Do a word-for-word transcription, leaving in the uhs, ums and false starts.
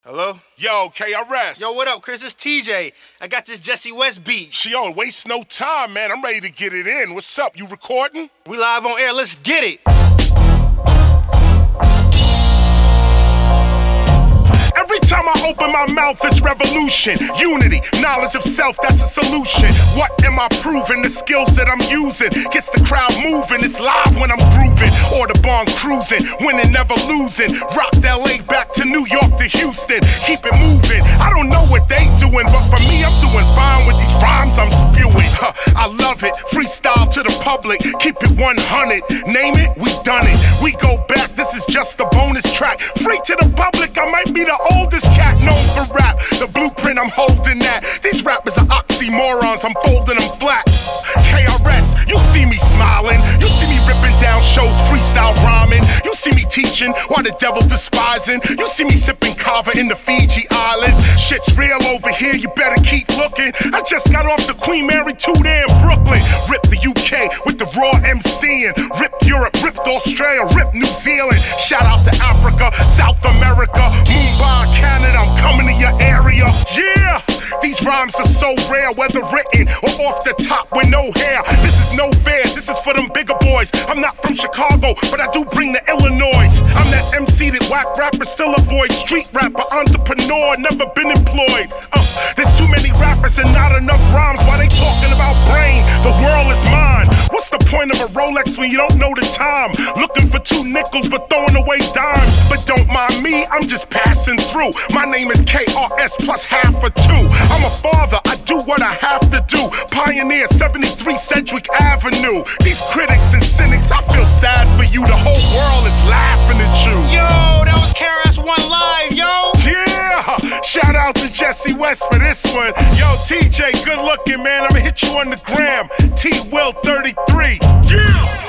Hello? Yo, K R S. Yo, what up, Chris? It's T J. I got this Jesse West beat. Yo, waste no time, man. I'm ready to get it in. What's up? You recording? We live on air. Let's get it. Every time I open my mouth, it's revolution. Unity, knowledge of self, that's a solution. What am I proving? The skills that I'm using gets the crowd moving. It's live when I'm grooving. Audubon cruising, winning, never losing. Rocked L A back to New York to Houston. Keep it moving. I don't know what they doing, but for me, I'm doing fine with these rhymes I'm spewing. Huh, I love it. Freestyle to the public. Keep it one hundred. Name it, we done it. We go back. This is just a bonus track. Free to the public. I might be the oldest cat known for rap. The blueprint, I'm holding that. These rappers are oxymorons, I'm folding them flat. K R S, you see me smiling. You see me ripping down shows, freestyle rhyming. You see me teaching while the devil despising. You see me sipping kava in the Fiji Islands. Shit's real over here, you better keep looking. I just got off the Queen Mary two there in Brooklyn. Ripped the U K with the raw MCing. Ripped Europe, ripped Australia, ripped New Zealand. Shout out to Africa, South America, Mumbai, Canada, I'm coming to your area. Yeah, these rhymes are so rare, whether written or off the top with no hair. This is no fair, this is for them bigger boys. I'm not from Chicago, but I do bring the Illinois. I'm that M C that whack rappers still avoid. Street rapper, entrepreneur, never been employed. Uh, there's too many rappers and not enough rhymes. Why they talking about brain? The world is mine. What's the point of a Rolex when you don't know the time? Looking for two nickels but throwing away dimes. But don't mind me, I'm just passing through. My name is K R S plus half a two. I'm a father, I do what I have to do. Pioneer, seventy-three Sedgwick Avenue. These critics and cynics, I feel sad for you. The whole world is laughing at you. Yo, that was K R S One Live, yo. Yeah, shout out to Jesse West for this one. Yo, T J, good looking, man. I'ma hit you on the gram. T Will thirty-three. Yeah.